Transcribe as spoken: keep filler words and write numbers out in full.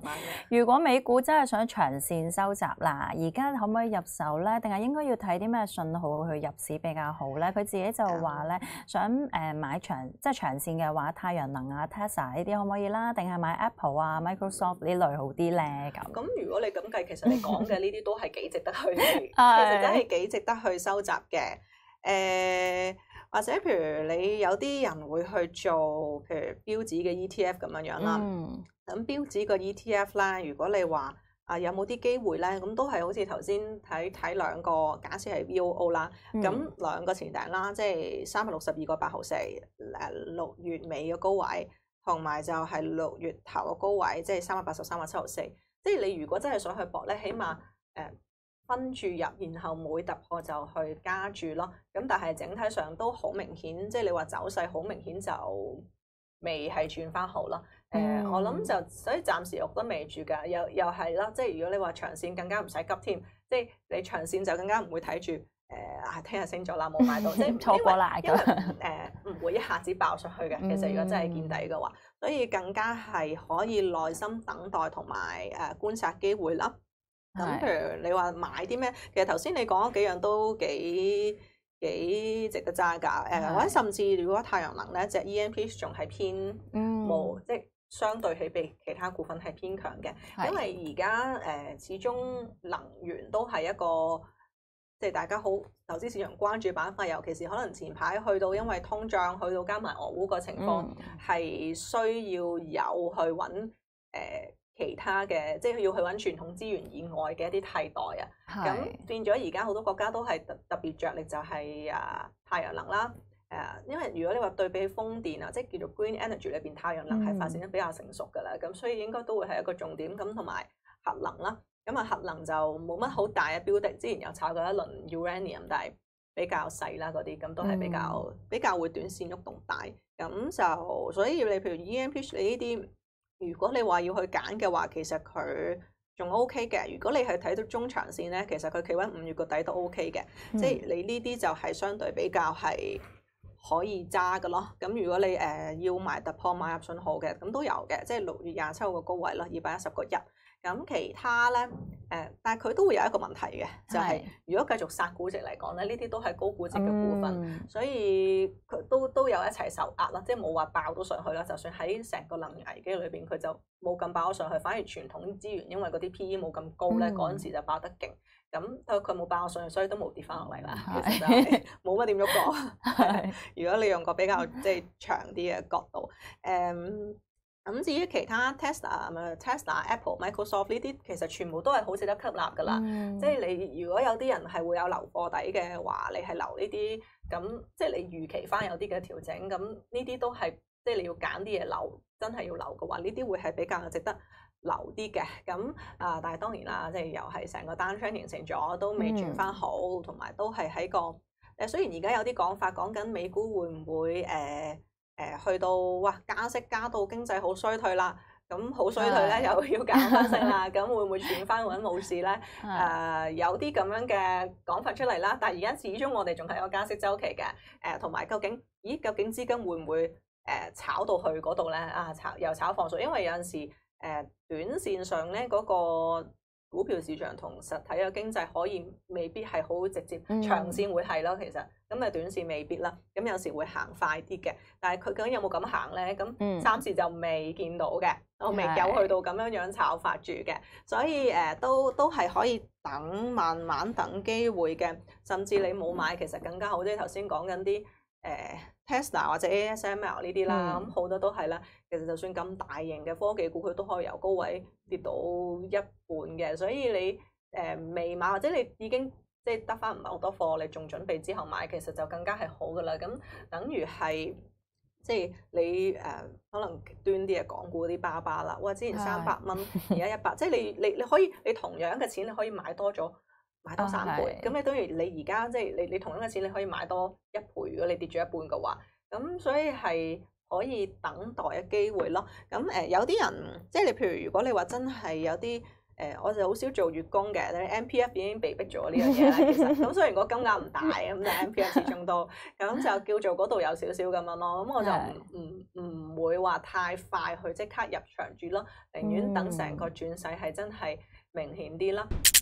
如果美股真係想長線收集啦，而家可唔可以入手咧？定係應該要睇啲咩信號去入市比較好咧？佢自己就話咧，想誒買長即係長線嘅話，太陽能啊、Tesla 呢啲可唔可以啦？定係買 Apple 啊、Microsoft 呢類好啲咧？咁咁如果你咁計，其實你講嘅呢啲都係幾值得去，其實真係幾值得去收集嘅。誒、呃、或者譬如你有啲人會去做譬如標指嘅 E T F 咁樣樣啦，咁、嗯、標指個 E T F 咧，如果你話啊有冇啲機會咧，咁都係好似頭先睇睇兩個，假設係 V O O 啦，咁、嗯、兩個前頂啦，即係三百六十二個八毫四，誒六月尾嘅高位，同埋就係六月頭嘅高位，即係三百八十三個七毫四，即係你如果真係想去搏咧，起碼誒。呃分住入，然後每突破就去加注咯。咁但係整體上都好明顯，即係你話走勢好明顯就未係轉翻好咯。誒、嗯呃，我諗就所以暫時我都未住㗎。又又係啦，即係如果你話長線更加唔使急添，即係你長線就更加唔會睇住誒啊聽日升咗啦冇買到，即係錯過啦。 因為誒唔、呃、會一下子爆上去嘅。其實如果真係見底嘅話，所以更加係可以耐心等待同埋誒觀察機會啦。咁譬如你話買啲咩？其實頭先你講嗰幾樣都幾幾值得揸㗎。誒，或者甚至如果太陽能咧，隻 E M P 仲係偏冇，嗯、即係相對起比其他股份係偏強嘅。因為而家誒始終能源都係一個即係大家好投資市場關注板塊，尤其是可能前排去到因為通脹去到加埋俄烏個情況，係、嗯、需要有去揾誒。呃其他嘅即係要去揾傳統資源以外嘅一啲替代啊，咁變咗而家好多國家都係特特別着力就係、是、啊太陽能啦，誒、啊，因為如果你話對比風電啊，即係叫做 green energy 裏邊，太陽能係發展得比較成熟㗎啦，咁、嗯、所以應該都會係一個重點，咁同埋核能啦，咁啊核能就冇乜好大嘅標的，之前有炒過一輪 uranium， 但係比較細啦嗰啲，咁都係比較、嗯、比較會短線喐動大，咁就所以你譬如 E M P 你呢啲。如果你話要去揀嘅話，其實佢仲 O K 嘅。如果你係睇到中長線咧，其實佢企穩五月個底都 O K 嘅。嗯、即係你呢啲就係相對比較係可以揸嘅咯。咁如果你誒、呃、要買突破買入信號嘅，咁都有嘅。即係六月廿七號個高位咯，二百一十個一。咁其他咧誒、呃，但係佢都會有一個問題嘅，就係、是、如果繼續殺估值嚟講咧，呢啲都係高估值嘅股份，嗯、所以佢都都有一齊受壓啦，即係冇話爆到上去啦。就算喺成個能源危機裏邊，佢就冇咁爆咗上去，反而傳統資源因為嗰啲 P E 冇咁高咧，嗰陣、嗯、時就爆得勁。咁佢冇爆上去，所以都冇跌翻落嚟啦。其實就冇乜點喐過。如果你用個比較即係長啲嘅角度，誒、um,。咁至於其他 Tesla、Tesla、Apple、Microsoft 呢啲，其實全部都係好值得吸納噶啦。嗯、即係你如果有啲人係會有留貨底嘅話，你係留呢啲，咁即係你預期翻有啲嘅調整，咁呢啲都係即係你要揀啲嘢留，真係要留嘅話，呢啲會係比較值得留啲嘅。咁啊、呃，但係當然啦，即係又係成個單雙形成咗，都未轉翻好，同埋、嗯、都係喺個誒。雖然而家有啲講法講緊美股會唔會誒？呃誒去到哇加息加到經濟好衰退啦，咁好衰退咧又要減翻息啦，咁會唔會轉翻穩冇事咧？誒、呃、有啲咁樣嘅講法出嚟啦，但係而家始終我哋仲係有加息週期嘅，誒同埋究竟咦究竟資金會唔會誒、呃、炒到去嗰度咧？啊炒又炒放數，因為有陣時誒、呃、短線上咧嗰、那個股票市場同實體嘅經濟可以未必係好直接，嗯、長線會係咯，其實咁啊短線未必啦。咁有時會行快啲嘅，但係佢究竟有冇咁行咧？咁暫時就未見到嘅，我未有去到咁樣樣炒法住嘅，所以誒、呃、都都係可以等慢慢等機會嘅，甚至你冇買其實更加好。即係頭先講緊啲誒 Tesla 或者 A S M L 呢啲啦，咁好、嗯、多都係啦。其實就算咁大型嘅科技股，佢都可以由高位跌到一半嘅。所以你誒、呃、未買或者你已經即係得翻唔係好多貨，你仲準備之後買，其實就更加係好噶啦。咁等於係即係你誒、呃、可能極端啲嘅港股啲巴巴啦，哇！之前三百蚊，而家一百，即係你你你可以你同樣嘅錢你可以買多咗。買多三倍，咁、哦、你等於你而家即係你你同樣嘅錢，你可以買多一倍。如果你跌咗一半嘅話，咁所以係可以等待嘅機會咯。咁誒、呃、有啲人即係你譬如如果你話真係有啲誒、 誒，我就好少做月供嘅，你 M P F 已經被逼咗呢樣嘢啦。其實咁雖然個金額唔大，咁但係 M P F 始終都咁就叫做嗰度有少少咁樣咯。咁我就唔唔唔會話太快去即刻入場住咯，寧願等成個轉勢係真係明顯啲啦。